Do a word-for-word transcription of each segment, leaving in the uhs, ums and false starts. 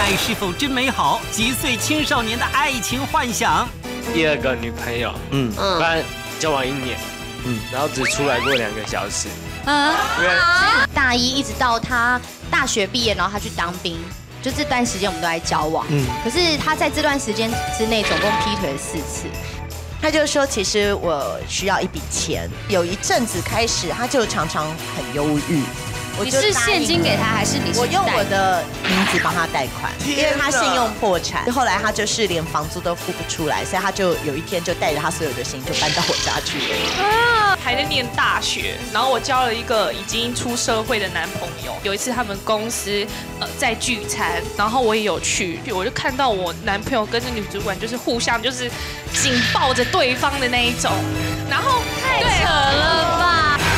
爱是否真美好？击碎青少年的爱情幻想。 第二个女朋友，嗯，不然交往一年，嗯，然后只出来过两个小时。啊，因为大一一直到他大学毕业，然后他去当兵，就这段时间我们都在交往。嗯，可是他在这段时间之内总共劈腿了四次。 他就说，其实我需要一笔钱，有一阵子开始，他就常常很忧郁。 你是现金给他，还是你是我用我的名字帮他贷款？因为他信用破产，后来他就是连房租都付不出来，所以他就有一天就带着他所有的心就搬到我家去了。 啊，还在念大学，然后我交了一个已经出社会的男朋友。有一次他们公司呃在聚餐，然后我也有去，我就看到我男朋友跟那女主管就是互相就是紧抱着对方的那一种，然后太扯了吧！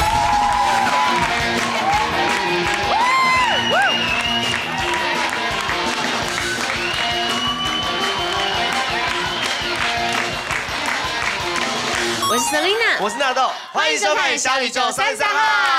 我是 Selina， 我是纳豆，欢迎收看《小宇宙三十三号》。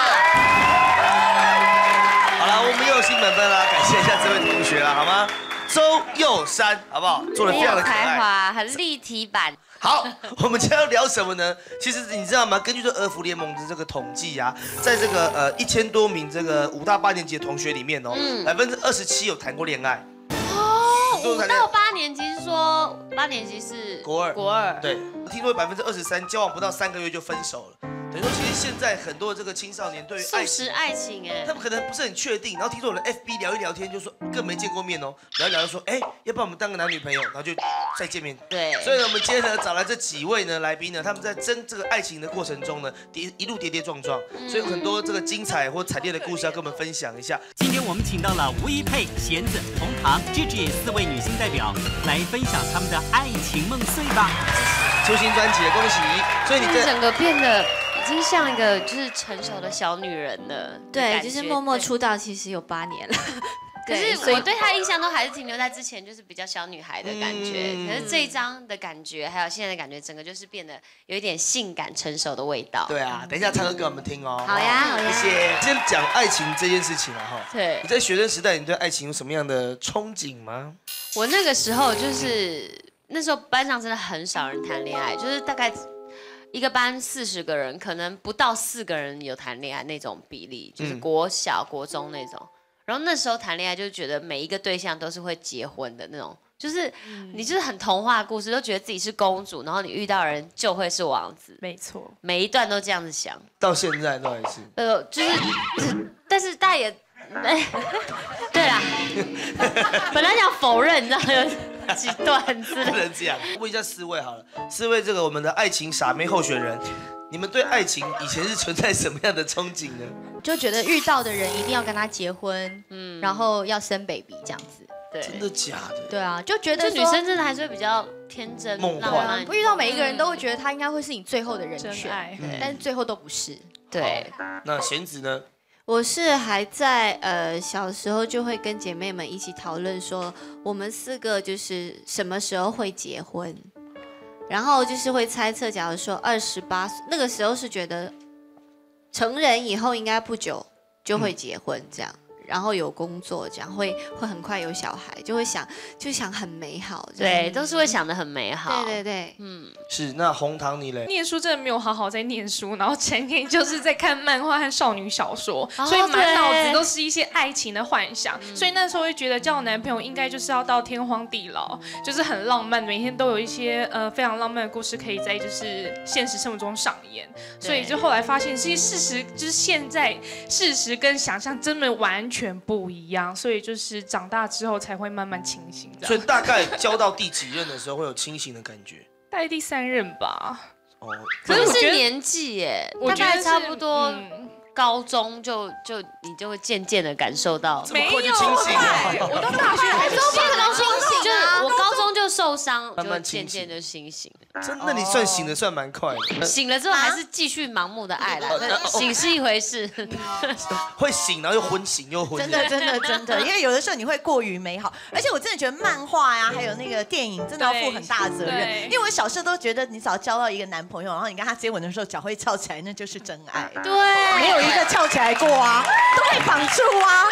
好了，我们又有新本本啦，感谢一下这位同学了，好吗？周佑山，好不好？做的非常的可爱， 才华，很立体版。 好，我们今天要聊什么呢？其实你知道吗？根据这儿福联盟的这个统计啊，在这个呃一千多名这个五到八年级的同学里面哦，百分之二十七有谈过恋爱。 五到八年级是说八年级是国二， 国二对，听说百分之二十三交往不到三个月就分手了。等于说，其实现在很多的这个青少年对于速食爱情哎， 他们可能不是很确定，然后听说我的 F B 聊一聊天，就说更没见过面哦，聊一聊就说，哎，要不然我们当个男女朋友，然后就再见面。 对， 所以呢，我们今天呢找来这几位呢来宾呢，他们在争这个爱情的过程中呢，跌一路跌跌撞撞，所以有很多这个精彩或惨烈的故事要跟我们分享一下。 今天我们请到了吴一佩、弦子、红糖、Gigi 四位女性代表来分享他们的爱情梦碎吧。 出新专辑的恭喜！所以你整个变得已经像一个就是成熟的小女人了。 对，就是默默出道，其实有八年了。 可是我对她印象都还是停留在之前，就是比较小女孩的感觉。可是这一张的感觉，还有现在的感觉，整个就是变得有一点性感成熟的味道。 对啊，等一下唱歌给我们听哦。 好呀，好呀。 谢谢。先讲爱情这件事情啊，哈。 对。 你在学生时代，你对爱情有什么样的憧憬吗？ 我那个时候就是那时候班上真的很少人谈恋爱，就是大概一个班四十个人，可能不到四个人有谈恋爱那种比例，就是国小、国中那种。然后那时候谈恋爱，就觉得每一个对象都是会结婚的那种，就是你就是很童话故事，都觉得自己是公主，然后你遇到人就会是王子。 没错， 每一段都这样子想， 到现在都还是。 呃，就是，但是大家也，哎，对啦，本来想否认，你知道有几段之类。 不能这样。问一下四位好了，四位这个我们的爱情傻妹候选人，你们对爱情以前是存在什么样的憧憬呢？ 就觉得遇到的人一定要跟他结婚，嗯，然后要生 baby 这样子。 对， 真的假的？ 对啊，就觉得女生真的还是会比较天真、 梦幻。 不遇到每一个人都会觉得他应该会是你最后的人选， 嗯、 但是最后都不是。 对。 那弦子呢？ 我是还在呃小时候就会跟姐妹们一起讨论说，我们四个就是什么时候会结婚，然后就是会猜测，假如说二十八岁那个时候是觉得成人以后应该不久就会结婚这样。嗯，然后有工作，这样会会很快有小孩，就会想就想很美好， 对，都是会想得很美好。 对对对， 嗯，是。那红糖你嘞？ 念书真的没有好好在念书，然后前天就是在看漫画和少女小说，哦、所以满脑子都是一些爱情的幻想。嗯、所以那时候会觉得交男朋友应该就是要到天荒地老，就是很浪漫，每天都有一些呃非常浪漫的故事可以在就是现实生活中上演。所以就后来发现，其实事实就是现在事实跟想象真的完全。全不一样，所以就是长大之后才会慢慢清醒。 所以大概交到第几任的时候会有清醒的感觉？ 大概第三任吧。 哦，可是我觉得年纪耶，大概差不多高中就就你就会渐渐的感受到， 没有，我到大学还是不可能清醒，就是我高中就受伤，就渐渐就清醒了。 真的，你算醒的算蛮快的。 醒了之后还是继续盲目的爱啦，醒是一回事。 会醒然后又昏醒又昏。 真的真的真的，因为有的时候你会过于美好，而且我真的觉得漫画呀，还有那个电影，真的要负很大的责任。因为我小时候都觉得，你只要交到一个男朋友，然后你跟他接吻的时候脚会翘起来，那就是真爱。 对， 没有一个翘起来过啊，都被绑住啊。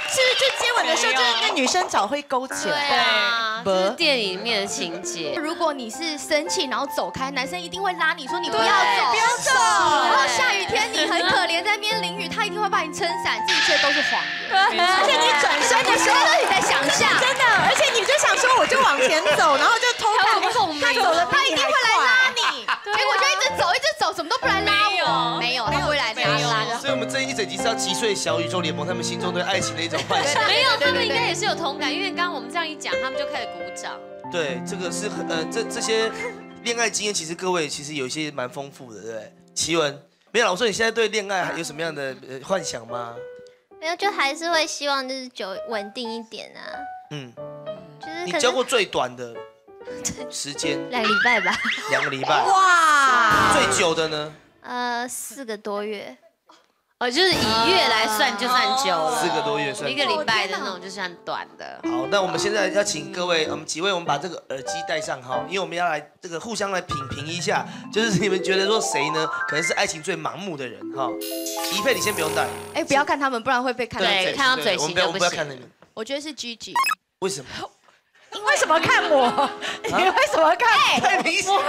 是就接吻的时候，就是那女生脚会勾起来。 对啊，这是电影里面的情节。 如果你是生气然后走开，男生一定会拉你说你不要走， 不要走。 然后下雨天你很可怜在那边淋雨，他一定会把你撑伞，这一切都是谎言。 而且你转身的时候你在想象， 真的，而且你就想说我就往前走，然后就偷看他走了， 他一定会来拉你，结果就一直走一直走，怎么都不来拉我，没有，他不会来拉。 所以我们这一整集是要击碎小宇宙联盟他们心中对爱情的一种幻想。 没有，他们应该也是有同感，因为刚刚我们这样一讲，他们就开始鼓掌。 对，这个是很呃，这这些恋爱经验，其实各位其实有一些蛮丰富的，对不对？奇文，没有啦，我说你现在对恋爱有什么样的呃幻想吗？ 没有，就还是会希望日久稳定一点啊。 嗯， 就是你交过最短的时间？ 两个礼拜吧。 两个礼拜。 哇！ 最久的呢？ 呃，四个多月。 哦，就是以月来算就算久了， 四个多月算一个礼拜的那种就算短的。 好，那我们现在要请各位，我们几位，我们把这个耳机戴上哈，因为我们要来这个互相来品评一下，就是你们觉得说谁呢，可能是爱情最盲目的人哈？怡佩，你先不用戴。 哎，不要看他们，不然会被看到嘴。 对，看到嘴型就不要看你们。 我觉得是 Gigi。 为什么？ 为什么看我？你为什么看？ 太明显。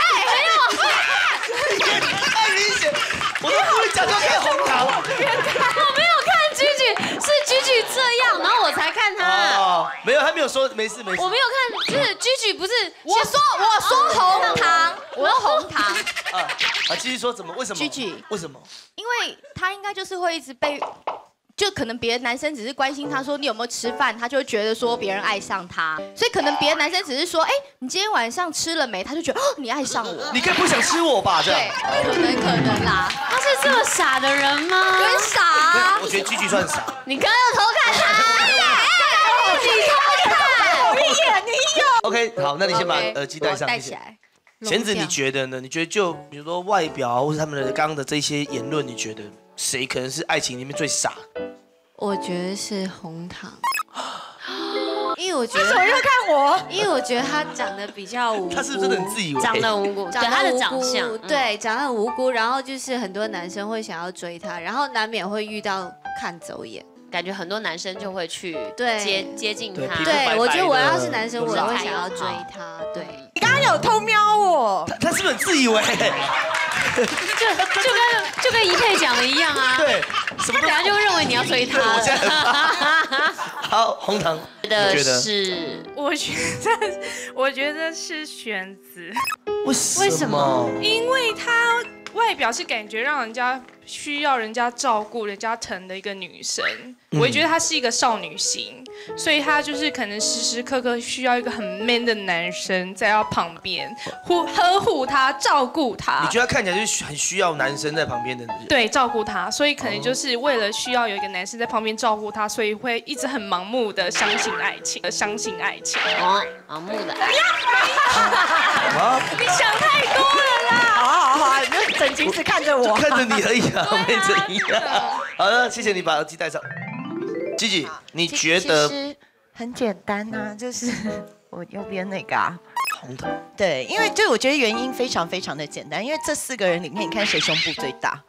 太明显，我都不会讲就看红糖。 我没有看 Gigi， 是 Gigi 这样，然后我才看他。 哦，没有，他没有说没事没事。 我没有看，就是 Gigi 不是我说我说红糖，我说红糖。 啊啊，继续说怎么为什么 Gigi 为什么？ 因为他应该就是会一直被。就可能别的男生只是关心他说你有没有吃饭，他就会觉得说别人爱上他，所以可能别的男生只是说，哎，你今天晚上吃了没？他就觉得哦，你爱上我。 你该不会想吃我吧？这样。 对，可能可能啦。 他是这么傻的人吗？ 很傻啊。 我觉得 Gigi 算傻。 你刚刚偷看他，你偷看， 我一眼你有。 OK， 好，那你先把耳机戴上， 戴起来。 贤子，你觉得呢？你觉得就比如说外表啊，或者他们的刚刚的这些言论，你觉得谁可能是爱情里面最傻？ 我觉得是红糖，因为我觉得为什么又看我？ 因为我觉得他长得比较无辜， 他是不是真的很自以为？ 长得无辜， 长他的得长相， 对，长得很无辜，然后就是很多男生会想要追他，然后难免会遇到看走眼。 感觉很多男生就会去对接接近他。 对，我觉得我要是男生，我也会想要追他。对， 你刚刚有偷瞄我， 他他是不是很自以为？ 就就跟就跟怡佩讲的一样啊。 对，什么？ 等下就认为你要追他。 我现在好，红糖， 觉得是， 我觉得我觉得是玄子。 为什么？为什么？ 因为他外表是感觉让人家需要人家照顾、人家疼的一个女生，我也觉得她是一个少女心，所以她就是可能时时刻刻需要一个很 man 的男生在她旁边护呵护她、照顾她。 你觉得她看起来就是很需要男生在旁边的人？ 对，照顾她，所以可能就是为了需要有一个男生在旁边照顾她，所以会一直很盲目的相信爱情，相信爱情。 哦，盲目的爱。 你想太多了啦！ 好好好，你就整集只看着我， 看着你而已啊，没怎样。好的，谢谢你把耳机戴上。Gigi，你觉得？ 其实很简单呐、啊，就是我右边那个啊， 红糖。 对，因为就我觉得原因非常非常的简单，因为这四个人里面，你看谁胸部最大？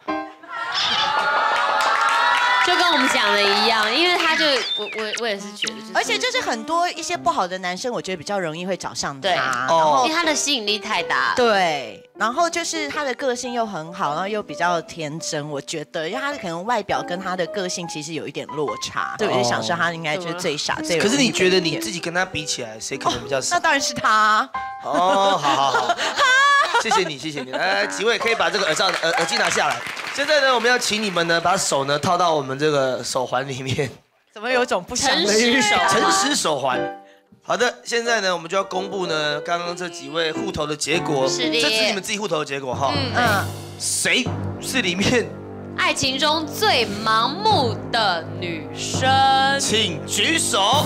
就跟我们讲的一样，因为他就我我我也是觉得、就是， 而且就是很多一些不好的男生，我觉得比较容易会找上对他， 哦，因为他的吸引力太大了。 对，然后就是他的个性又很好，然后又比较天真，我觉得，因为他可能外表跟他的个性其实有一点落差，对，我就想说他应该就是最傻最有。 可是你觉得你自己跟他比起来，谁可能比较傻？ 那当然是他。 哦，好好好，谢谢你，谢谢你。来，几位可以把这个耳罩耳耳机拿下来。现在呢，我们要请你们呢，把手呢套到我们这个手环里面。 怎么有种不祥的预兆？ 诚实手环。好的，现在呢，我们就要公布呢，刚刚这几位户头的结果。 是的， 这是你们自己户头的结果哈。 嗯嗯。 谁是里面爱情中最盲目的女生？ 请举手。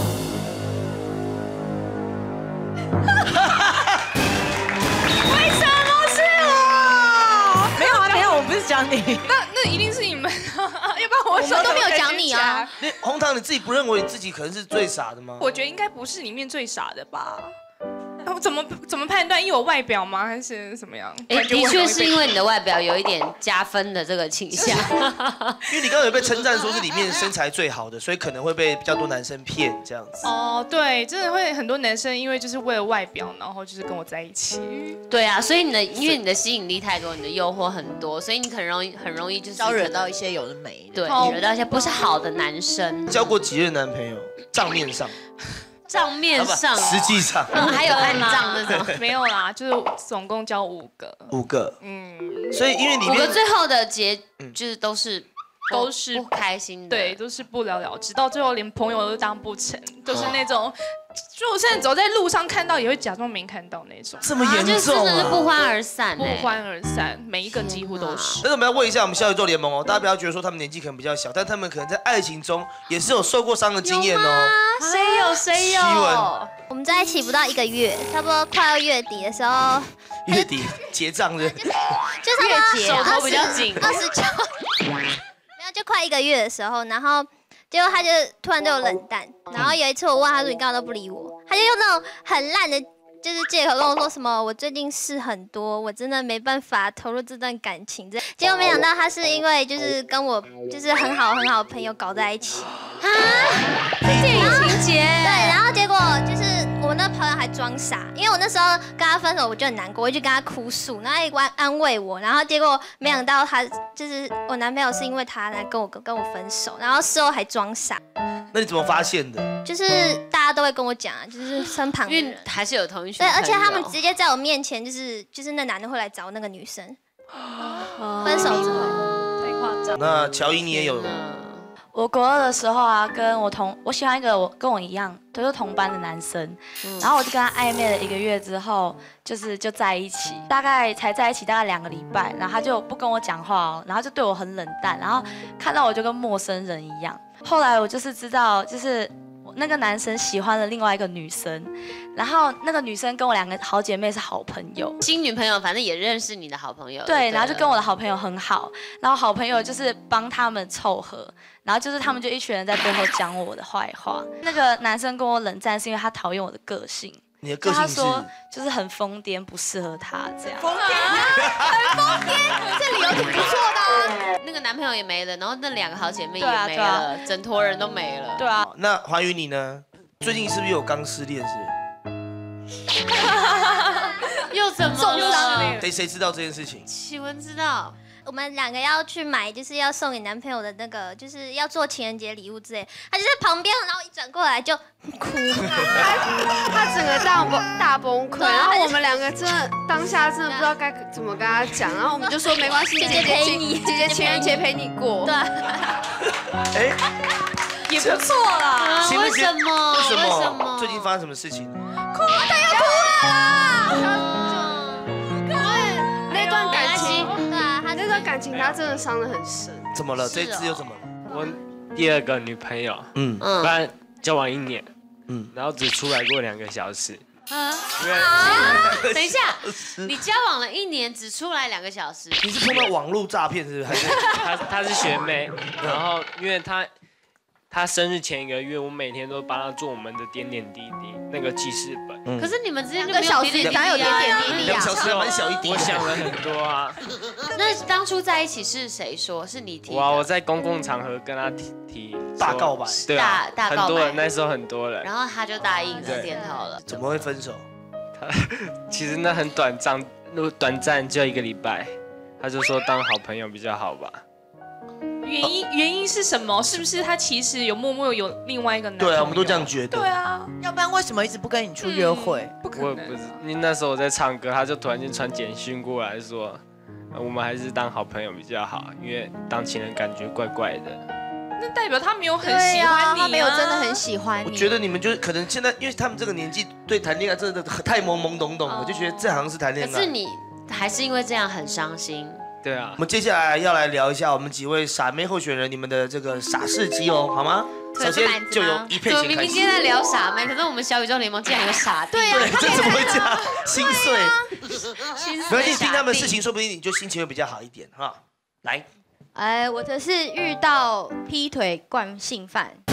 为什么是我？没有啊，没有，我不是讲你。 那那一定是你们，要不然我我们都没有讲你啊。 你红糖，你自己不认为你自己可能是最傻的吗？ 我觉得应该不是里面最傻的吧。 怎么怎么判断？因为我外表吗？还是怎么样？ 哎，的确是因为你的外表有一点加分的这个倾向。 因为你刚刚有被称赞说是里面身材最好的，所以可能会被比较多男生骗这样子。 哦，对，真的会很多男生因为就是为了外表，然后就是跟我在一起。 对啊，所以你的因为你的吸引力太多，你的诱惑很多，所以你很容易很容易就是招惹到一些有的没的， 对，惹到一些不是好的男生。 交过几任男朋友？账面上。 账面上， 实际上， 嗯，还有暗账那种， 没有啦，就是总共交五个， 五个，嗯，所以因为里面五个最后的结就是都是都是不开心的， 对，都是不了了之，到最后连朋友都当不成，都是那种，就我现在走在路上看到也会假装没看到那种， 这么严重， 就真的是不欢而散， 不欢而散，每一个几乎都是。 但是我们要问一下我们小宇宙联盟哦，大家不要觉得说他们年纪可能比较小，但他们可能在爱情中也是有受过伤的经验哦。 谁有谁有？ 我们在一起不到一个月，差不多快要月底的时候， 月底结账的， 就差不多手头比较紧， 二十九，没有就快一个月的时候，然后结果他就突然对我冷淡，然后有一次我问他说你干嘛都不理我，他就用那种很烂的。就是借口跟我说什么，我最近事很多，我真的没办法投入这段感情。这结果没想到他是因为就是跟我就是很好很好的朋友搞在一起啊， 电影情节。 对，然后结果就是我那个朋友还装傻，因为我那时候跟他分手，我就很难过，我就跟他哭诉，然后他也安安慰我，然后结果没想到他就是我男朋友是因为他来跟我跟我分手，然后事后还装傻。 那你怎么发现的？ 就是大家都会跟我讲啊，就是身旁的人， 因为还是有同一群对，而且他们直接在我面前，就是就是那男的会来找那个女生，分手之后， 太夸张。 那乔伊你也有？ 我国二的时候啊，跟我同我喜欢一个我跟我一样都是同班的男生，嗯、然后我就跟他暧昧了一个月之后，就是就在一起，大概才在一起大概两个礼拜，然后他就不跟我讲话哦，然后就对我很冷淡，然后看到我就跟陌生人一样。后来我就是知道，就是那个男生喜欢了另外一个女生，然后那个女生跟我两个好姐妹是好朋友， 新女朋友反正也认识你的好朋友， 对，然后就跟我的好朋友很好，然后好朋友就是帮他们凑合，然后就是他们就一群人在背后讲我的坏话。那个男生跟我冷战是因为他讨厌我的个性。 你的个性是？ 他说就是很疯癫，不适合他这样。 疯癫，很疯癫， 这理由挺不错的啊。 那个男朋友也没了，然后那两个好姐妹也没了，啊啊、整坨人都没了。 对啊。 那华宇你呢？最近是不是有刚失恋？是？ 又怎么了？ 谁谁知道这件事情？ 启文知道。 我们两个要去买，就是要送给男朋友的那个，就是要做情人节礼物之类。他就在旁边，然后一转过来就哭， 他他整个大崩大崩溃。然后我们两个真的当下真的不知道该怎么跟他讲，然后我们就说没关系， 姐姐陪你， 姐姐情人节陪你过。 对。 哎， 也不错啦。 为什么？ 为什么？ 为什么？ 最近发生什么事情？ 哭了，他要哭了啦！ 那段感情， 对啊，他那段感情他真的伤得很深。 怎么了？这次又怎么了？ 我第二个女朋友，嗯，不然交往一年，嗯，然后只出来过两个小时。啊！ 等一下，你交往了一年，只出来两个小时。 你是碰到网络诈骗是不是？还是她她是学妹，然后因为她她生日前一个月，我每天都帮她做我们的点点滴滴那个记事本。 嗯、可是你们之间就没有点点滴滴，哪有点点滴滴啊？ 两小时蛮小一滴。 我想了很多啊。 那当初在一起是谁说？是你提？ 哇！我在公共场合跟她提提大告白， 对啊， 大大告白， 很多人那时候很多人， 然后他就答应了，点头了。 怎么会分手？ 他其实那很短暂，短暂就一个礼拜，他就说当好朋友比较好吧。 原因原因是什么？是不是他其实有默默有另外一个男朋友？ 对啊，我们都这样觉得。 对啊， 要不然为什么一直不跟你出约会？ 嗯、不可能。 我不是，你那时候我在唱歌，他就突然间传简讯过来说，我们还是当好朋友比较好，因为当情人感觉怪怪的。 那代表他没有很喜欢你、啊， 他没有真的很喜欢你。 我觉得你们就是可能现在，因为他们这个年纪对谈恋爱真的太懵懵懂懂了，我就觉得这好像是谈恋爱。 可是你还是因为这样很伤心。 对啊， 我们接下来要来聊一下我们几位傻妹候选人，你们的这个傻事迹哦，好吗？首先就由一佩先开始。 明明今天在聊傻妹，可是我们小宇宙联盟竟然有傻弟。 对啊， 这怎么会这样？心碎。 心碎。 没关系，听他们的事情，说不定你就心情会比较好一点哈。来， 哎，我的是遇到劈腿惯性犯。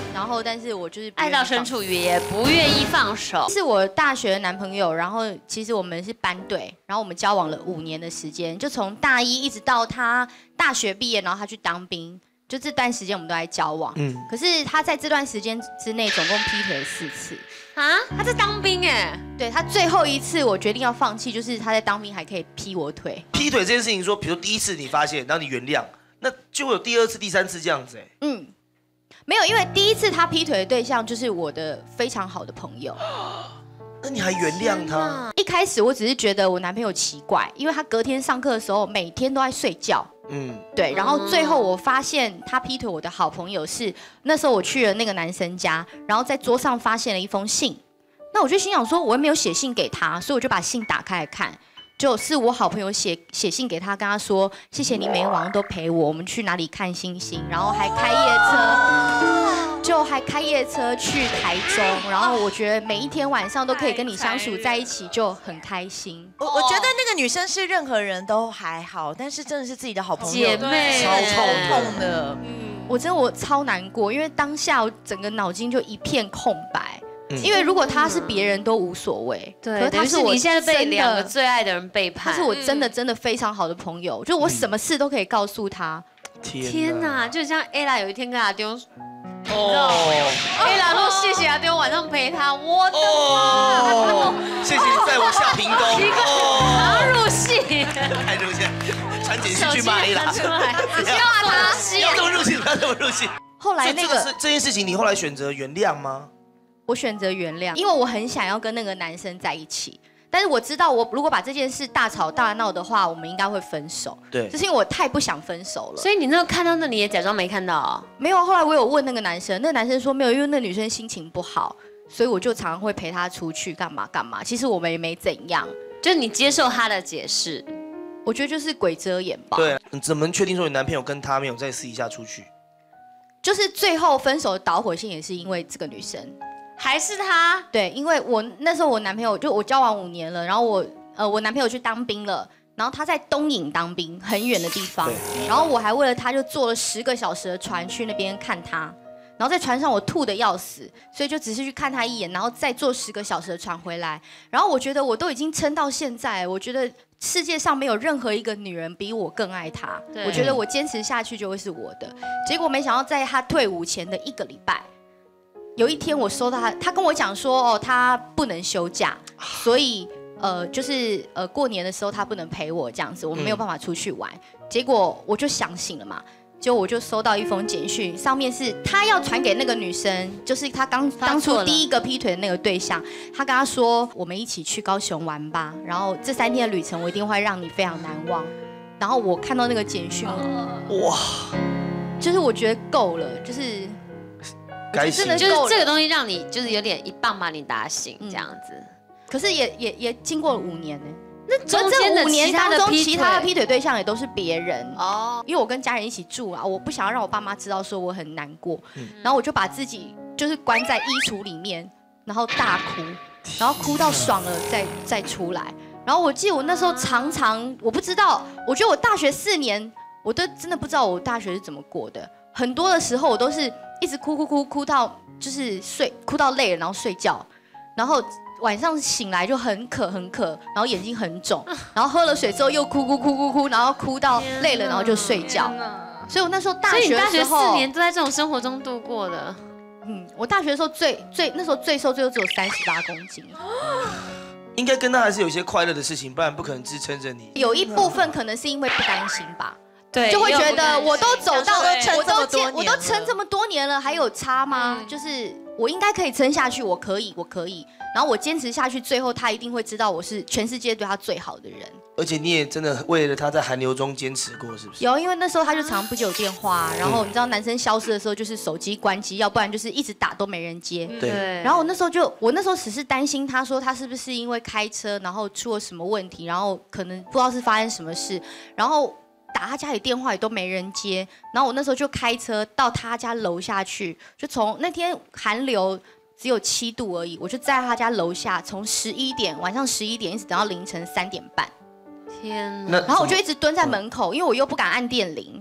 然后但是我就是爱到深处也不愿意放手。 是我大学的男朋友，然后其实我们是班队，然后我们交往了五年的时间，就从大一一直到他大学毕业，然后他去当兵，就这段时间我们都在交往。嗯，可是他在这段时间之内总共劈腿了四次。 啊，他在当兵哎， 对他最后一次我决定要放弃，就是他在当兵还可以劈我腿。 劈腿这件事情说，比如第一次你发现，然后你原谅，那就会有第二次、第三次这样子哎。嗯， 没有，因为第一次他劈腿的对象就是我的非常好的朋友。 那你还原谅他？ 一开始我只是觉得我男朋友奇怪，因为他隔天上课的时候每天都在睡觉。嗯，对，然后最后我发现他劈腿我的好朋友是那时候我去了那个男生家，然后在桌上发现了一封信，那我就心想说我又没有写信给他，所以我就把信打开来看，就是我好朋友写写信给他，跟他说谢谢你每天晚上都陪我，我们去哪里看星星，然后还开夜车，就还开夜车去台中，然后我觉得每一天晚上都可以跟你相处在一起就很开心。 我我觉得那个女生是任何人都还好，但是真的是自己的好朋友， 姐妹， 超超痛的。 嗯，我真的我超难过，因为当下我整个脑筋就一片空白。因为如果他是别人都无所谓， 对， 可是他是我你现在被两个最爱的人背叛， 他是我真的真的非常好的朋友，就我什么事都可以告诉他。 天哪，就像 Ella 有一天跟阿丢，哦 ，Ella 说谢谢阿丢晚上陪他，我的妈， 谢谢你载我下屏东， 哦，入戏， 太入戏，传简讯去骂 Ella， 出来，不要他戏， 要这么入戏，不要这么入戏。 后来那个这件事情，你后来选择原谅吗？ 我选择原谅，因为我很想要跟那个男生在一起，但是我知道我如果把这件事大吵大闹的话，我们应该会分手。 对， 就是因为我太不想分手了。 所以你那时候看到那，你也假装没看到啊？ 没有，后来我有问那个男生，那个男生说没有，因为那女生心情不好，所以我就常常会陪她出去干嘛干嘛。其实我们也没怎样， 就是你接受他的解释。 我觉得就是鬼遮眼吧。 对，你怎么确定说你男朋友跟他没有再私底下出去？ 就是最后分手的导火线也是因为这个女生。 还是他？ 对，因为我那时候我男朋友就我交往五年了，然后我呃我男朋友去当兵了，然后他在东引当兵，很远的地方，然后我还为了他就坐了十个小时的船去那边看他，然后在船上我吐得要死，所以就只是去看他一眼，然后再坐十个小时的船回来，然后我觉得我都已经撑到现在，我觉得世界上没有任何一个女人比我更爱他，我觉得我坚持下去就会是我的，结果没想到在他退伍前的一个礼拜。有一天我收到他，他跟我讲说，哦，他不能休假，所以呃，就是呃过年的时候他不能陪我这样子，我们没有办法出去玩。嗯、结果我就想醒了嘛，结果我就收到一封简讯，上面是他要传给那个女生，就是他刚当初第一个劈腿的那个对象，他跟他说，我们一起去高雄玩吧，然后这三天的旅程我一定会让你非常难忘。然后我看到那个简讯，哇，就是我觉得够了，就是。 真的就是这个东西让你就是有点一棒把你打醒这样子，嗯、 可是也也也经过了五年呢。 那中间的五年当中， 其他的劈腿对象也都是别人哦。因为我跟家人一起住啊，我不想要让我爸妈知道说我很难过，嗯、然后我就把自己就是关在衣橱里面，然后大哭，然后哭到爽了再再出来。然后我记得我那时候常常我不知道，我觉得我大学四年我都真的不知道我大学是怎么过的，很多的时候我都是。一直哭哭哭哭到就是睡，哭到累了，然后睡觉，然后晚上醒来就很渴很渴，然后眼睛很肿，然后喝了水之后又哭哭哭哭哭，然后哭到累了，然后就睡觉。所以我那时候大学的时候， 所以你大学四年都在这种生活中度过的。 嗯，我大学的时候最最那时候最瘦最后只有三十八公斤。 应该跟他还是有一些快乐的事情，不然不可能支撑着你。 有一部分可能是因为不担心吧。 对， 就会觉得我都走到，我都撑我都撑这么多年了，还有差吗？嗯、就是我应该可以撑下去，我可以，我可以。然后我坚持下去，最后他一定会知道我是全世界对他最好的人。 而且你也真的为了他在寒流中坚持过，是不是？ 有，因为那时候他就常常不接我电话，然后你知道男生消失的时候就是手机关机，要不然就是一直打都没人接。 对。 然后我那时候就，我那时候只是担心他说他是不是因为开车然后出了什么问题，然后可能不知道是发生什么事，然后。打他家里电话也都没人接，然后我那时候就开车到他家楼下去，就从那天寒流只有七度而已，我就在他家楼下，从十一点晚上十一点一直等到凌晨三点半。 天哪！ 然后我就一直蹲在门口，因为我又不敢按电铃，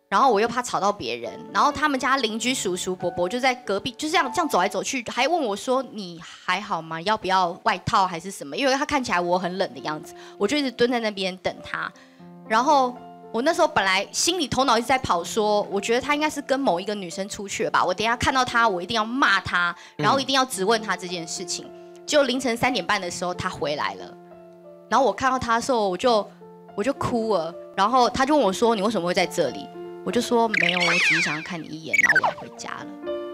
然后我又怕吵到别人，然后他们家邻居叔叔伯伯就在隔壁，就这样这样走来走去，还问我说你还好吗？要不要外套还是什么？因为他看起来我很冷的样子，我就一直蹲在那边等他。然后我那时候本来心里头脑一直在跑说，我觉得他应该是跟某一个女生出去了吧，我等一下看到他，我一定要骂他，然后一定要质问他这件事情。就凌晨三点半的时候他回来了，然后我看到他的时候我就我就哭了，然后他就问我说你为什么会在这里？我就说没有，我只是想要看你一眼，然后我要回家了。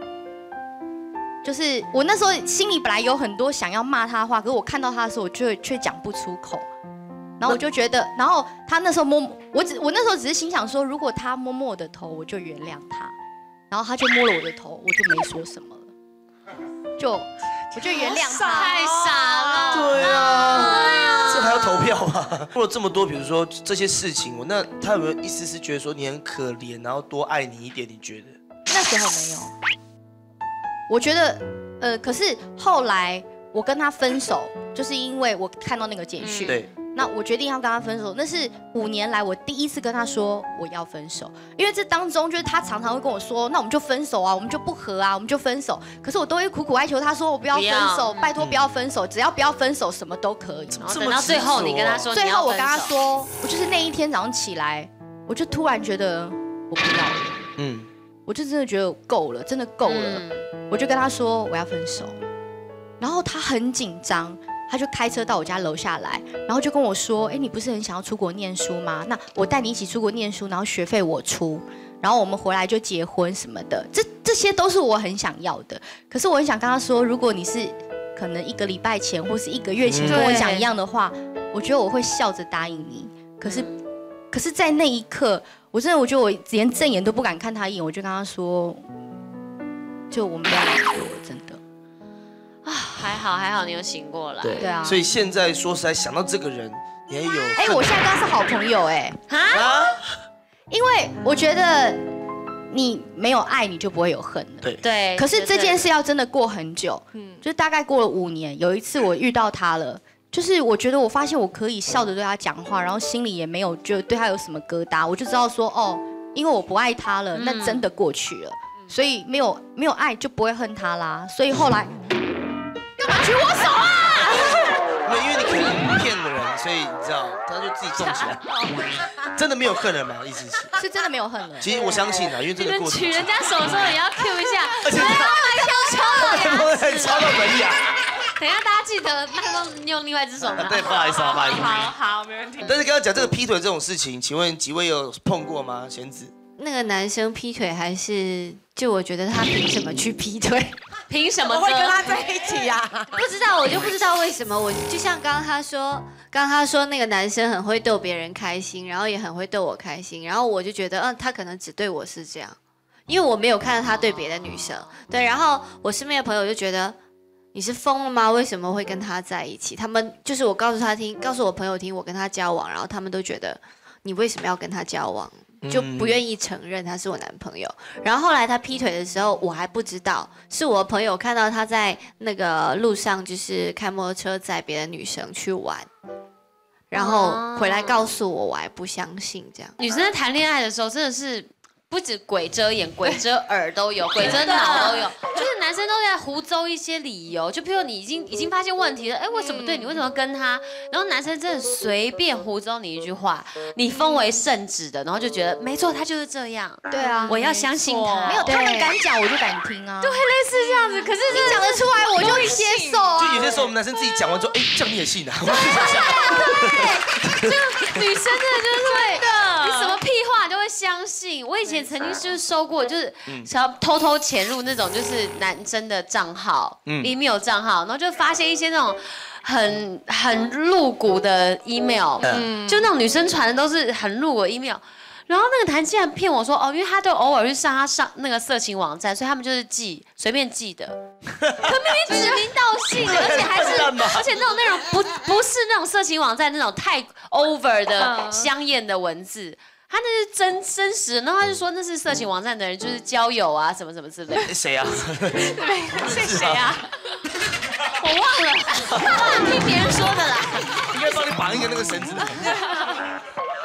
就是我那时候心里本来有很多想要骂他的话，可是我看到他的时候，我却却讲不出口。然后我就觉得，然后他那时候摸我只我那时候只是心想说，如果他摸摸我的头，我就原谅他。然后他就摸了我的头，我就没说什么了，就我就原谅他。 太傻了。 对啊，这还要投票吗？做了这么多，比如说这些事情，我那他有没有一丝丝觉得说你很可怜，然后多爱你一点？你觉得？ 那时候没有。我觉得，呃，可是后来我跟他分手，就是因为我看到那个简讯。 对。 那我决定要跟他分手，那是五年来我第一次跟他说我要分手，因为这当中就是他常常会跟我说，那我们就分手啊，我们就不和啊，我们就分手。可是我都会苦苦哀求他说，我不要分手，拜托不要分手，只要不要分手，什么都可以。 等到最后你跟他说， 最后我跟他说，我就是那一天早上起来，我就突然觉得我不要了，嗯，我就真的觉得够了，真的够了，我就跟他说我要分手，然后他很紧张。他就开车到我家楼下来，然后就跟我说：“哎，你不是很想要出国念书吗？那我带你一起出国念书，然后学费我出，然后我们回来就结婚什么的。这这些都是我很想要的。可是我很想跟他说，如果你是可能一个礼拜前或是一个月前跟我讲一样的话，我觉得我会笑着答应你。可是，可是在那一刻，我真的我觉得我连正眼都不敢看他一眼，我就跟他说，就我们不要来过了，真的。” 啊，还好还好，你有醒过来。 对啊，所以现在说实在想到这个人，你还有哎，我现在跟他是好朋友哎啊，因为我觉得你没有爱，你就不会有恨了。 对对。 可是这件事要真的过很久，嗯，就大概过了五年，有一次我遇到他了，就是我觉得我发现我可以笑着对他讲话，然后心里也没有就对他有什么疙瘩，我就知道说哦，因为我不爱他了，那真的过去了，所以没有没有爱就不会恨他啦，所以后来。干嘛举我手啊？ 没有，因为你可能骗了人，所以你知道，他就自己种起来。真的没有恨了吗？意思是？ 是真的没有恨了。 其实我相信啊，因为这个过程。 举人家手的时候也要 Q 一下， 而且还敲敲很敲到门牙。 等一下大家记得麦克风用另外一只手吗？ 对，不好意思啊，不好意思。 好好，没问题。 但是刚刚讲这个劈腿这种事情，请问几位有碰过吗？贤子。 那个男生劈腿还是就我觉得他凭什么去劈腿？ 凭什么我会跟他在一起呀？ 不知道，我就不知道为什么。我就像刚刚他说，刚刚他说那个男生很会逗别人开心，然后也很会逗我开心，然后我就觉得，嗯，他可能只对我是这样，因为我没有看到他对别的女生。对，然后我身边的朋友就觉得你是疯了吗？为什么会跟他在一起？他们就是我告诉他听，告诉我朋友听，我跟他交往，然后他们都觉得你为什么要跟他交往？就不愿意承认他是我男朋友，然后后来他劈腿的时候，我还不知道，是我朋友看到他在那个路上就是开摩托车载别的女生去玩，然后回来告诉我，我还不相信这样。 女生在谈恋爱的时候，真的是不止鬼遮眼、鬼遮耳都有，鬼遮脑都有，就是男生都在胡诌一些理由，就譬如你已经已经发现问题了，哎，为什么对你为什么跟他？然后男生真的随便胡诌你一句话，你封为圣旨的，然后就觉得没错，他就是这样。 对啊， 我要相信他。 没有，他们敢讲我就敢听啊。 对，类似这样子。可是你讲得出来，我就会接受啊。 就有些时候我们男生自己讲完之后，哎，这样你也信啊？ 对，就女生真的就是会的，你什么屁话就会相信。我以前曾经就是收过，就是想要偷偷潜入那种就是男生的账号、email 账号，然后就发现一些那种很很露骨的 email， 就那种女生传的都是很露骨的 email。然后那个男竟然骗我说哦，因为他都偶尔去上他上那个色情网站，所以他们就是寄随便寄的，可明明指名道姓，而且还是而且那种内容不不是那种色情网站那种太 over 的香艳的文字。他那是真真实的，然后他就说那是色情网站的人，就是交友啊，什么什么之类的。 谁啊？ 是谁啊？我忘了，忘了听别人说的啦。 应该帮你绑一个那个绳子。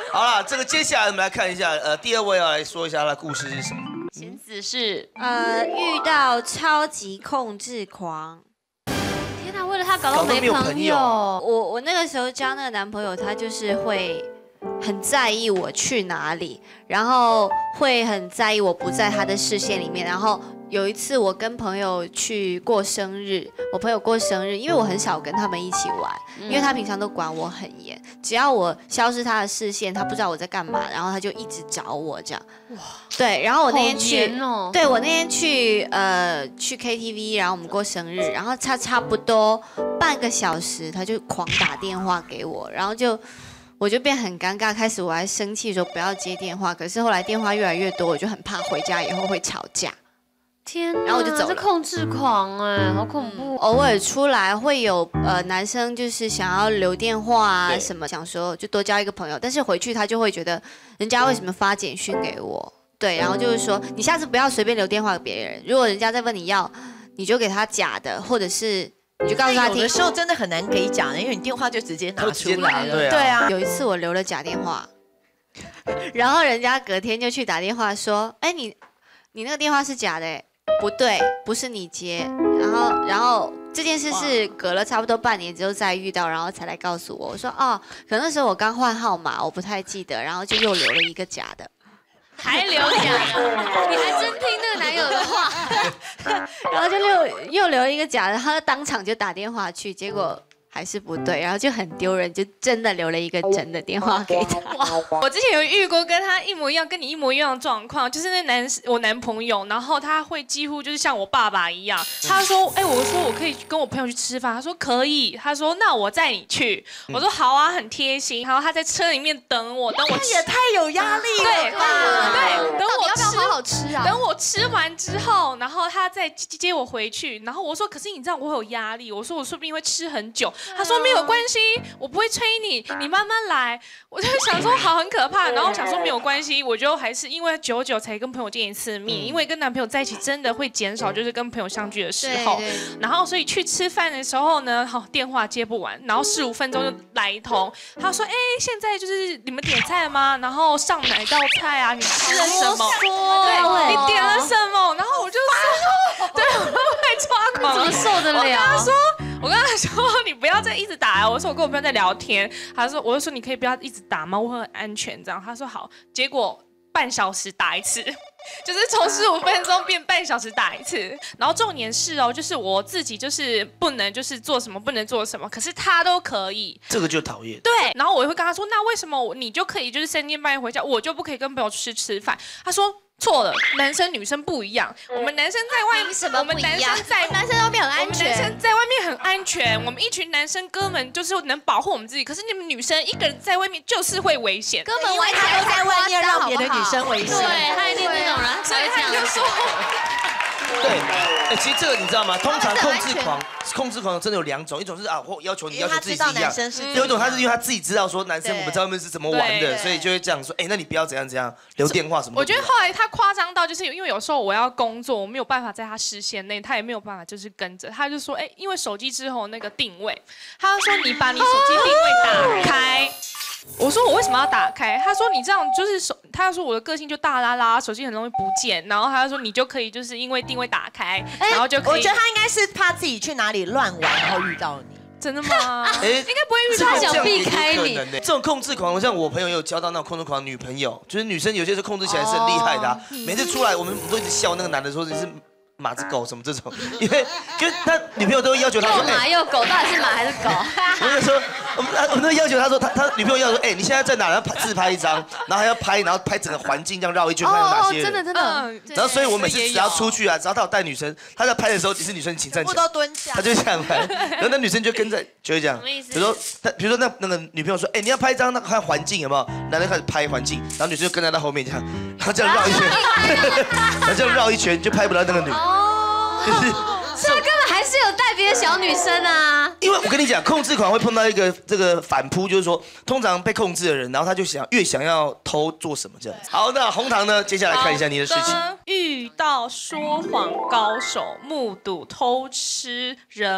好了，这个接下来我们来看一下，呃，第二位要来说一下他的故事是什么？ 贤子是呃遇到超级控制狂。 天哪，为了他搞到没朋友。 我我那个时候交那个男朋友，他就是会很在意我去哪里，然后会很在意我不在他的视线里面。然后有一次我跟朋友去过生日，我朋友过生日，因为我很少跟他们一起玩，因为他平常都管我很严，只要我消失他的视线，他不知道我在干嘛，然后他就一直找我这样。哇，对，然后我那天去， 哦、 对我那天去呃去 K T V， 然后我们过生日，然后他差不多半个小时，他就狂打电话给我，然后就。我就变很尴尬，开始我还生气说不要接电话，可是后来电话越来越多，我就很怕回家以后会吵架。 天， 然后我就走了。 这控制狂哎，好恐怖。 偶尔出来会有呃男生就是想要留电话啊什么，想说就多交一个朋友，但是回去他就会觉得人家为什么发简讯给我？对，然后就是说你下次不要随便留电话给别人，如果人家再问你要，你就给他假的，或者是。你就告诉他， 有的时候真的很难给假的，因为你电话就直接拿出来了。 对啊， 对啊。 有一次我留了假电话，然后人家隔天就去打电话说：“哎，你你那个电话是假的，不对，不是你接。”然后然后这件事是隔了差不多半年之后再遇到，然后才来告诉我。我说：“哦，可能那时候我刚换号码，我不太记得，然后就又留了一个假的。” 还留假的，你还真听那个男友的话， 然后就又又留一个假的，他当场就打电话去，结果还是不对，然后就很丢人，就真的留了一个真的电话给他。 我之前有遇过跟他一模一样，跟你一模一样的状况，就是那男我男朋友，然后他会几乎就是像我爸爸一样，他说，哎、欸，我说我可以跟我朋友去吃饭，他说可以，他说那我载你去，我说好啊，很贴心，然后他在车里面等我，等我吃， 也太有压力了， 对对，等我要不要好好吃啊？ 等我吃完之后，然后他再接我回去，然后我说可是你知道我有压力，我说我说不定会吃很久。他说没有关系，我不会催你，你慢慢来。我就想说好很可怕，然后我想说没有关系，我就还是因为久久才跟朋友见一次面，因为跟男朋友在一起真的会减少就是跟朋友相聚的时候，然后所以去吃饭的时候呢，好电话接不完，然后十五分钟就来一通，他说哎现在就是你们点菜了吗？然后上哪道菜啊？你吃了什么？对，你点了什么？然后我就说，对，我快抓狂了， 怎么受得了？ 我跟他说。我跟他说，你不要再一直打了。我说我跟我朋友在聊天，他说我就说你可以不要一直打吗？我很安全这样。他说好，结果半小时打一次，就是从十五分钟变半小时打一次。然后重点是哦，就是我自己就是不能就是做什么不能做什么，可是他都可以， 这个就讨厌。 对，然后我会跟他说，那为什么你就可以就是三更半夜回家，我就不可以跟朋友去吃饭？他说。错了，男生女生不一样。我们男生在外面， 什么不一样？我们男生在男生外面很安全，我们男生在外面很安全。我们一群男生哥们就是能保护我们自己，可是你们女生一个人在外面就是会危险。 根本完全他都在外面让别的女生危险。 对，他一定那种人， 所以他就说。 对，哎，其实这个你知道吗？通常控制狂，控制狂真的有两种，一种是啊，我要求你要求自己是一样；有一种他是因为他自己知道说男生我们在外面是怎么玩的，所以就会这样说，哎，那你不要怎样怎样，留电话什么。 我觉得后来他夸张到，就是因为有时候我要工作，我没有办法在他视线内，他也没有办法就是跟着，他就说，哎，因为手机之后那个定位，他就说你把你手机定位打开。我说我为什么要打开？他说你这样就是手，他说我的个性就大拉拉，手机很容易不见。然后他说你就可以就是因为定位打开，然后就可以。 我觉得他应该是怕自己去哪里乱玩，然后遇到你。 真的吗？ 哎， 应该不会遇到， 他想避开你。 这种控制狂，像我朋友有交到那种控制狂女朋友，就是女生有些时候控制起来是很厉害的、啊。每次出来，我们都一直笑那个男的说你是。马子狗什么这种，因为因为他女朋友都会要求他说， 又马又狗，到底是马还是狗？ 我就说，我们我们都要求他说，他他女朋友要说，哎，你现在在哪？然后拍自拍一张，然后还要拍，然后拍整个环境这样绕一圈，看有哪些人。 真的真的。 然后所以我每次只要出去啊，只要他有带女生，他在拍的时候，你是女生请站起来， 都蹲下， 他就这样拍，然后那女生就跟着就会这样。比如说他，比如说那那个女朋友说，哎，你要拍一张那看环境有没有？男的开始拍环境，然后女生就跟在他后面这样，然后这样绕一圈，然后这样绕一圈就拍不到那个女。就是， 他根本还是有带别的小女生啊。 因为我跟你讲，控制狂会碰到一个这个反扑，就是说，通常被控制的人，然后他就想越想要偷做什么这样子。好，那红糖呢？接下来看一下你的事情。 遇到说谎高手，目睹偷吃人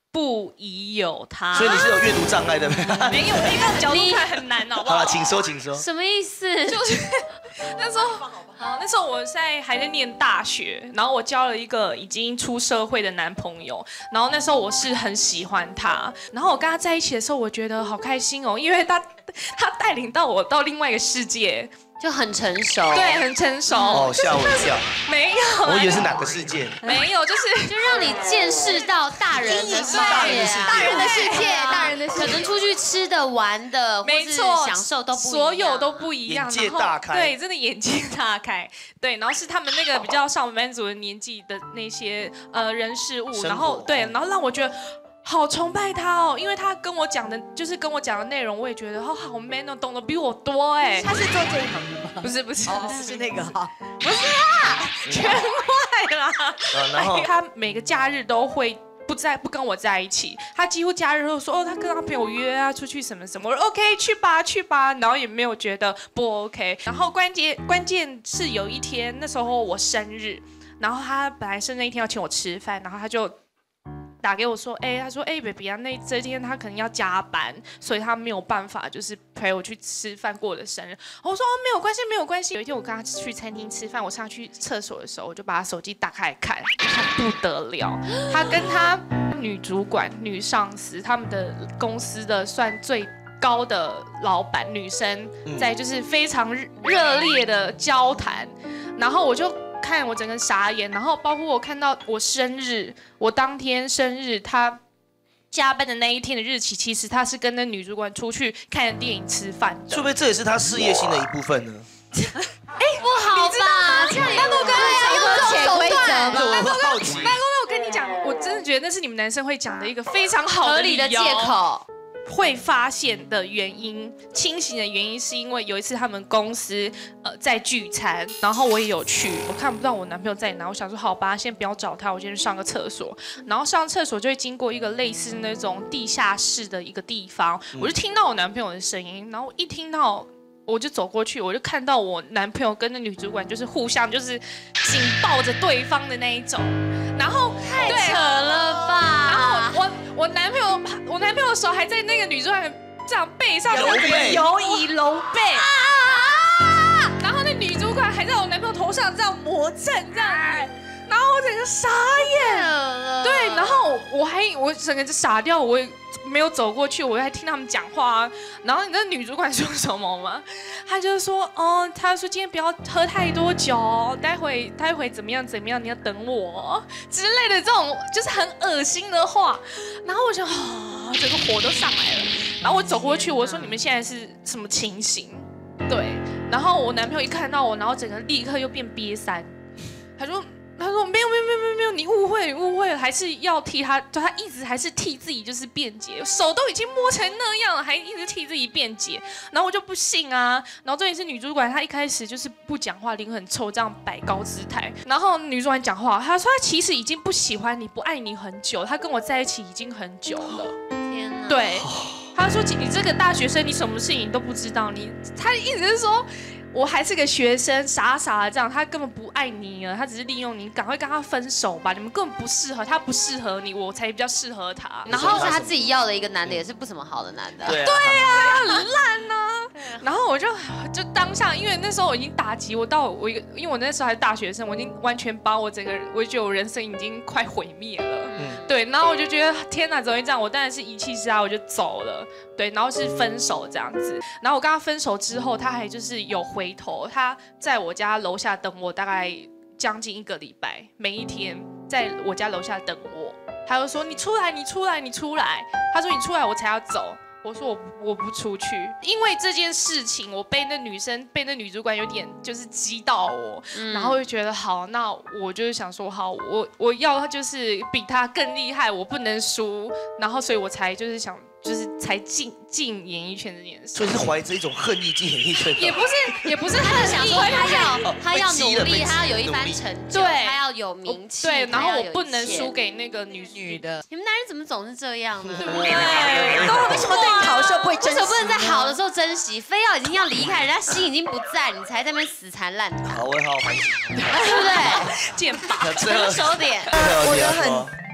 不疑有他。 所以你是有阅读障碍的？ 没有，那个角度看很难，好不好？ 好了，请说，请说。 什么意思？ 就是那时候，好，那时候我在还在念大学，然后我交了一个已经出社会的男朋友，然后那时候我是很喜欢他，然后我跟他在一起的时候，我觉得好开心哦，因为他他带领到我到另外一个世界。 就很成熟， 对，很成熟。 哦，吓我一跳。 没有， 我以为是哪个世界？ 没有，就是就让你见识到大人的世界， 大人的世界， 大人的世界，大人的世界， 可能出去吃的、玩的， 没错， 享受都不一样， 所有都不一样， 眼界大开。 对，真的眼界大开。对，然后是他们那个比较上班族的年纪的那些呃人事物，然后对，然后让我觉得。好崇拜他哦，因为他跟我讲的，就是跟我讲的内容，我也觉得哦好 man 哦，懂得比我多哎。 他是做这一行的吗？ 不是不是， 哦，是那个哈， 不是啊，全坏啦。 然后他每个假日都会不在不跟我在一起，他几乎假日都说哦，他跟他朋友约啊，出去什么什么，我说 OK 去吧去吧，然后也没有觉得不 OK。然后关键关键是有一天那时候我生日，然后他本来生日那一天要请我吃饭，然后他就。打给我说，哎、欸，他说，哎、欸、，baby 啊，那这天他可能要加班，所以他没有办法，就是陪我去吃饭过我的生日。我说、哦、没有关系，没有关系。有一天我跟他去餐厅吃饭，我上去厕所的时候，我就把他手机打开来看，他不得了，他跟他女主管、女上司，他们的公司的算最高的老板女生，在就是非常热烈的交谈，然后我就。看我整个傻眼，然后包括我看到我生日，我当天生日，他加班的那一天的日期，其实他是跟那女主管出去看电影、吃饭的。 会不会这也是他事业心的一部分呢？ 哎，不好吧？这样也那我跟你讲， 有潜规则吗？ 我好奇。 那我跟你讲，我真的觉得那是你们男生会讲的一个非常好的合理的借口。 会发现的原因，清醒的原因是因为有一次他们公司呃在聚餐，然后我也有去，我看不到我男朋友在哪，我想说好吧，先不要找他，我先去上个厕所，然后上厕所就会经过一个类似那种地下室的一个地方，我就听到我男朋友的声音，然后一听到。我就走过去，我就看到我男朋友跟那女主管就是互相就是紧抱着对方的那一种，然后太扯了吧！ 然后我我男朋友我男朋友的手还在那个女主管这样背上揉背游移揉背，啊、然后那女主管还在我男朋友头上这样磨蹭这样，然后我整个傻眼了。对，然后我还我整个就傻掉，我也。没有走过去，我还听他们讲话啊。然后你知道女主管说什么吗？她就说，哦，她说今天不要喝太多酒，待会待会怎么样怎么样，你要等我之类的这种就是很恶心的话。然后我就啊、哦，整个火都上来了。然后我走过去，我说你们现在是什么情形？对。然后我男朋友一看到我，然后整个立刻又变瘪三，他说。他说没有没有没有没有没有，你误会你误会了，还是要替他，就他一直还是替自己就是辩解，手都已经摸成那样了，还一直替自己辩解，然后我就不信啊。然后重点是女主管她一开始就是不讲话，脸很臭，这样摆高姿态。然后女主管讲话，她说她其实已经不喜欢你，不爱你很久，她跟我在一起已经很久了。 天哪！ 对，她说你这个大学生，你什么事情都不知道，你她一直是说。我还是个学生，傻傻的这样，他根本不爱你了，他只是利用你，赶快跟他分手吧，你们根本不适合，他不适合你，我才比较适合他。 然后是他自己要的一个男的，也是不怎么好的男的。 对啊， 对啊，很烂呐、啊。然后我就就当下，因为那时候我已经打击我到我一个，因为我那时候还是大学生，我已经完全把我整个，我觉得我人生已经快毁灭了。嗯，对，然后我就觉得天哪，怎么会这样？我当然是一气之下我就走了。对，然后是分手这样子。然后我跟他分手之后，他还就是有回头，他在我家楼下等我大概将近一个礼拜，每一天在我家楼下等我。他就说你出来，你出来，你出来。他说你出来我才要走。我说我我不出去，因为这件事情，我被那女生被那女主管有点就是激到我，嗯、然后就觉得好，那我就是想说好，我我要就是比她更厉害，我不能输，然后所以我才就是想。就是才进进演艺圈这件事， 所以是怀着一种恨意进演艺圈， 也不是也不是他想说他要他要努力，他要有一番成就， 对， 他要有名气， 对，然后我不能输给那个女女的。 你们男人怎么总是这样呢？ 对， 为什么对你好的时候不会珍惜？ 为什么不能在好的时候珍惜？非要已经要离开，人家心已经不在，你才在那边死缠烂打。 好，我会好好反省， 对不对？ 剑拔， 收点。 我觉得很。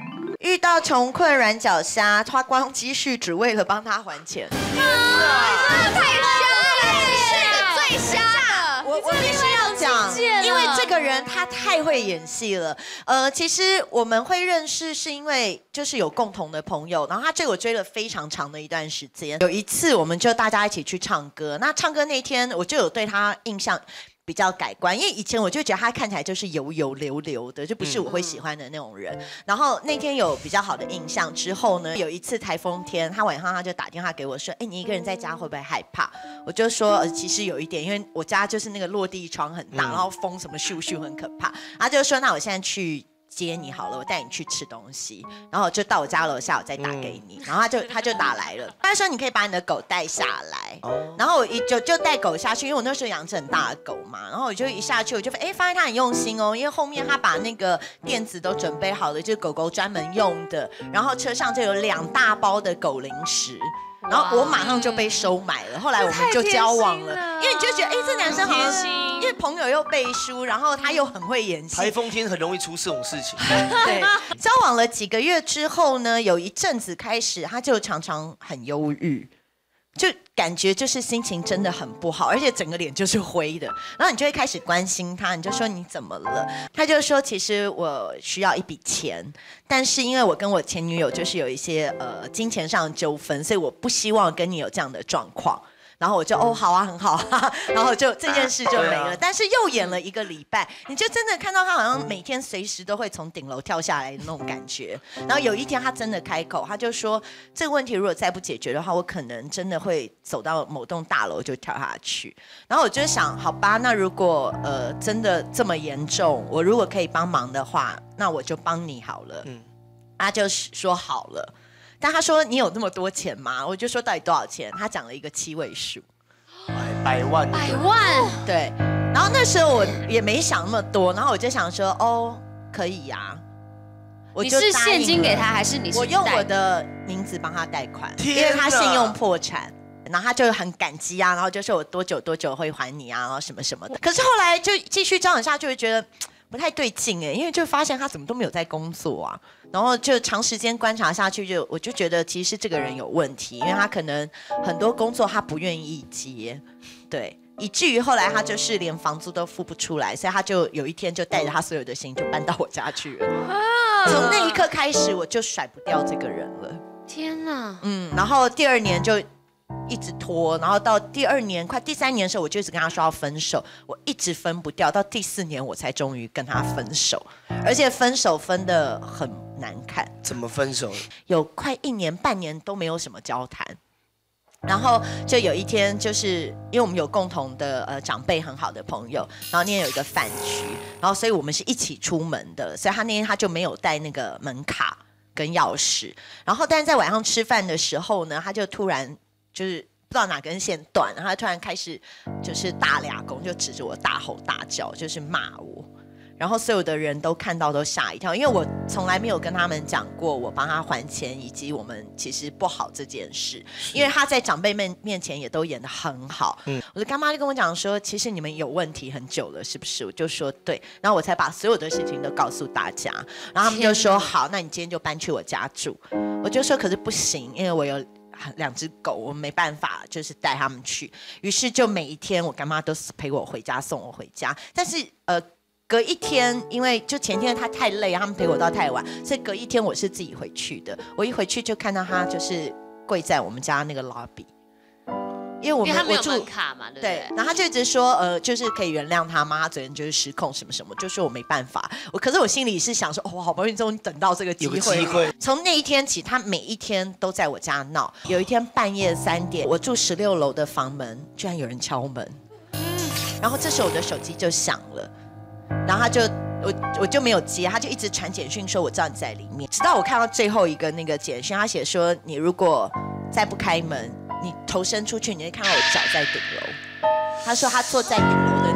遇到穷困软脚虾，花光积蓄只为了帮他还钱。 真的太瞎了，是个最瞎的。 我我必须要讲，因为这个人他太会演戏了。呃，其实我们会认识是因为就是有共同的朋友，然后他追我追了非常长的一段时间。有一次我们就大家一起去唱歌，那唱歌那天我就有对他印象比较改观，因为以前我就觉得他看起来就是油油流流的，就不是我会喜欢的那种人。然后那天有比较好的印象之后呢，有一次台风天，他晚上他就打电话给我说：“哎，你一个人在家会不会害怕？”我就说：“呃，其实有一点，因为我家就是那个落地窗很大，然后风什么咻咻很可怕。”他就说：“那我现在去接你好了，我带你去吃东西，然后就到我家楼下，我再打给你。”然后他就他就打来了，他说：“你可以把你的狗带下来。”然后我一就就带狗下去，因为我那时候养只很大的狗嘛，然后我就一下去，我就哎发现他很用心哦，因为后面他把那个垫子都准备好了，就是狗狗专门用的，然后车上就有两大包的狗零食。然后我马上就被收买了，后来我们就交往了，因为你就觉得，哎，这男生好像因为朋友又背书，然后他又很会演戏。 台风天很容易出这种事情。 对，交往了几个月之后呢，有一阵子开始，他就常常很忧郁。就感觉就是心情真的很不好，而且整个脸就是灰的，然后你就会开始关心他，你就说你怎么了？他就说其实我需要一笔钱，但是因为我跟我前女友就是有一些呃金钱上的纠纷，所以我不希望跟你有这样的状况。然后我就哦好啊很好啊，然后就这件事就没了。但是又演了一个礼拜，你就真的看到他好像每天随时都会从顶楼跳下来的那种感觉。然后有一天他真的开口，他就说这个问题如果再不解决的话，我可能真的会走到某栋大楼就跳下去。然后我就想，好吧，那如果呃真的这么严重，我如果可以帮忙的话，那我就帮你好了。嗯，他就说好了。但他说你有那么多钱吗？我就说到底多少钱？他讲了一个七位数， 百万， 百万， 对。然后那时候我也没想那么多，然后我就想说，哦，可以呀、啊。我你是现金给他，还是你是我用我的名字帮他贷款？因为他信用破产。然后他就很感激啊，然后就说我多久多久会还你啊，然后什么什么的。可是后来就继续交往下去，就觉得不太对劲哎，因为就发现他怎么都没有在工作啊，然后就长时间观察下去就，就我就觉得其实这个人有问题，因为他可能很多工作他不愿意接，对，以至于后来他就是连房租都付不出来，所以他就有一天就带着他所有的心就搬到我家去了。从那一刻开始，我就甩不掉这个人了。 天哪！ 嗯，然后第二年就一直拖，然后到第二年快第三年的时候，我就一直跟他说要分手，我一直分不掉，到第四年我才终于跟他分手，而且分手分得很难看。 怎么分手？ 有快一年半年都没有什么交谈。然后就有一天，就是因为我们有共同的呃长辈很好的朋友，然后那天有一个饭局，然后所以我们是一起出门的，所以他那天他就没有带那个门卡跟钥匙，然后但是在晚上吃饭的时候呢，他就突然就是不知道哪根线断，然后他突然开始就是大俩公，就指着我大吼大叫，就是骂我。然后所有的人都看到都吓一跳，因为我从来没有跟他们讲过我帮他还钱，以及我们其实不好这件事，因为他在长辈们面前也都演得很好。嗯，我的干妈就跟我讲说，其实你们有问题很久了，是不是？我就说对，然后我才把所有的事情都告诉大家，然后他们就说好，那你今天就搬去我家住。我就说可是不行，因为我有两只狗，我没办法就是带他们去。于是就每一天我干妈都是陪我回家，送我回家，但是呃。隔一天，因为就前天他太累，他们陪我到太晚，所以隔一天我是自己回去的。我一回去就看到他就是跪在我们家那个 lobby， 因为我们因为他没有我住门卡嘛，对不对？ 对，然后他就一直说呃，就是可以原谅他吗？他昨天就是失控什么什么，就说我没办法。我可是我心里是想说，哦，好不容易终于等到这个机会。 有个机会。 从那一天起，他每一天都在我家闹。有一天半夜三点，我住十六楼的房门，居然有人敲门，然后这时候我的手机就响了。然后他就我我就没有接，他就一直传简讯说我知道你在里面，直到我看到最后一个那个简讯，他写说你如果再不开门，你头伸出去，你会看到我脚在顶楼。他说他坐在顶楼的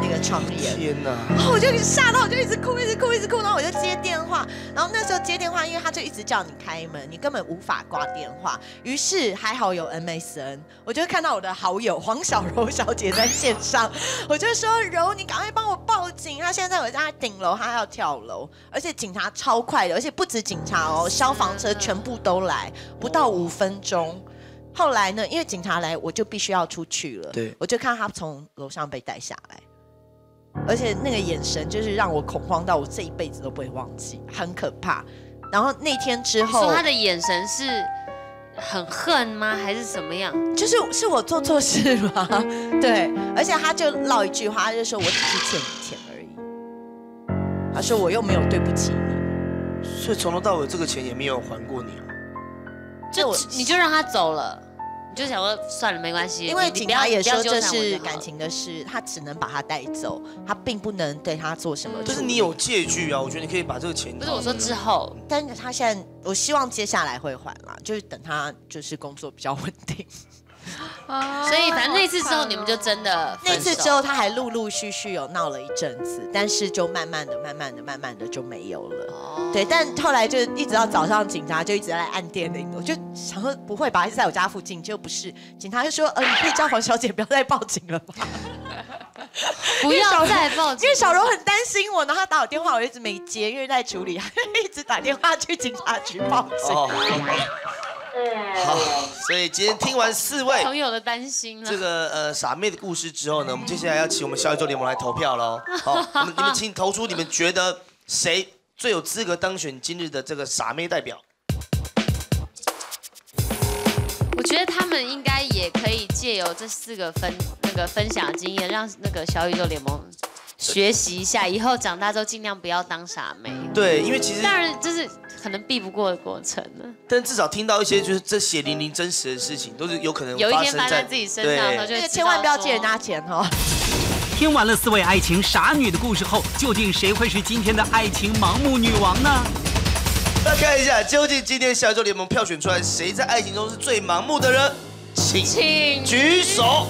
那个窗帘。 天哪！ 然后我就吓到，我就一直哭，一直哭，一直哭。然后我就接电话，然后那时候接电话，因为他就一直叫你开门，你根本无法挂电话。于是还好有 M S N， 我就看到我的好友黄小柔小姐在线上，我就说柔，你赶快帮我报警，她现在在我家顶楼，她要跳楼，而且警察超快的，而且不止警察哦，消防车全部都来，不到五分钟。后来呢，因为警察来，我就必须要出去了。 对， 我就看他从楼上被带下来，而且那个眼神就是让我恐慌到我这一辈子都不会忘记，很可怕。然后那天之后， 说他的眼神是很恨吗？还是什么样？ 就是是我做错事吗？对，而且他就唠一句话，他就说我只是欠你钱而已。他说我又没有对不起你， 所以从头到尾这个钱也没有还过你啊。 就你就让他走了，你就想说算了没关系， 因为警察也说这是感感情的事，他只能把他带走，他并不能对他做什么。 但是你有借据啊，我觉得你可以把这个钱。 不是我说之后， 但是他现在，我希望接下来会还啦，就是等他就是工作比较稳定。 所以反正那次之后你们就真的那次之后他还陆陆续续有闹了一阵子，但是就慢慢的、慢慢的、慢慢的就没有了。哦、对，但后来就一直到早上，警察就一直在按电铃，我就想说不会吧，是在我家附近，就不是。警察就说：“呃，你可以叫黄小姐不要再报警了吗？” 不要再报警， 因为小柔很担心我，然后他打我电话，我一直没接，因为在处理，他一直打电话去警察局报警。哦好，所以今天听完四位朋友的担心这个呃傻妹的故事之后呢，我们接下来要请我们小宇宙联盟来投票喽。好，你们你们请投出你们觉得谁最有资格当选今日的这个傻妹代表？ 我觉得他们应该也可以借由这四个分那个分享经验，让那个小宇宙联盟学习一下，以后长大之后尽量不要当傻妹。 对，因为其实当然这是可能避不过的过程了。 但至少听到一些就是这血淋淋真实的事情，都是有可能有一天发生在自己身上的时候，就千万不要借人家钱哦。 听完了四位爱情傻女的故事后，究竟谁会是今天的爱情盲目女王呢？ 那看一下，究竟今天小宇宙联盟票选出来，谁在爱情中是最盲目的人？请请举手。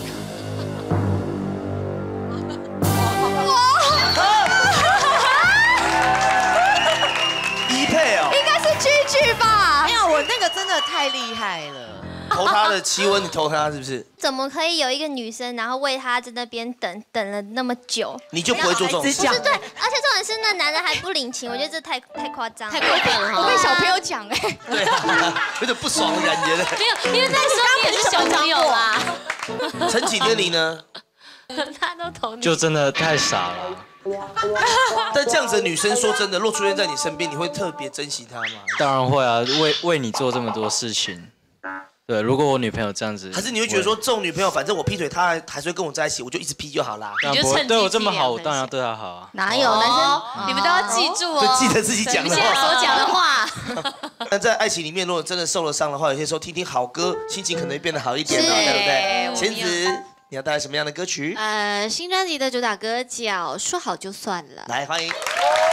一配哦， 应该是居居吧？ 没有，我那个真的太厉害了。 投他的气温，你投他是不是？ 怎么可以有一个女生，然后为他在那边等等了那么久？ 你就不会做这种事？ 不是对，而且重点是那男的还不领情，我觉得这太太夸张， 太过分了。 我被小朋友讲哎， 对啊，有点不爽的感觉了。 没有，因为那时候你也是小朋友啦。 陈启天，你呢？ 他都投你， 就真的太傻了。 但这样子的女生，说真的，若出现在你身边，你会特别珍惜她吗？ 当然会啊，为为你做这么多事情。对，如果我女朋友这样子， 还是你会觉得说，这种女朋友，反正我劈腿，她还是会跟我在一起，我就一直劈就好啦。 当然不会，对我这么好，我当然要对她好啊。 哪有男生？ 你们都要记住哦， 就记得自己讲的话， 所讲的话。 但在爱情里面，如果真的受了伤的话，有些时候听听好歌，心情可能会变得好一点，对不对？贤子，你要带来什么样的歌曲？ 呃，新专辑的主打歌叫《说好就算了》。 来，欢迎。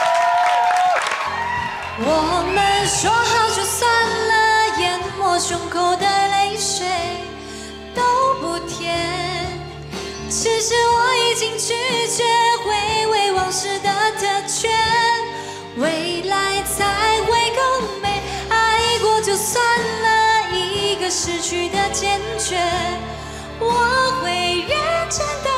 我们说好就算了，淹没胸口的泪水都不甜。其实我已经拒绝回味往事的特权，未来才会更美。爱过就算了，一个失去的坚决，我会认真的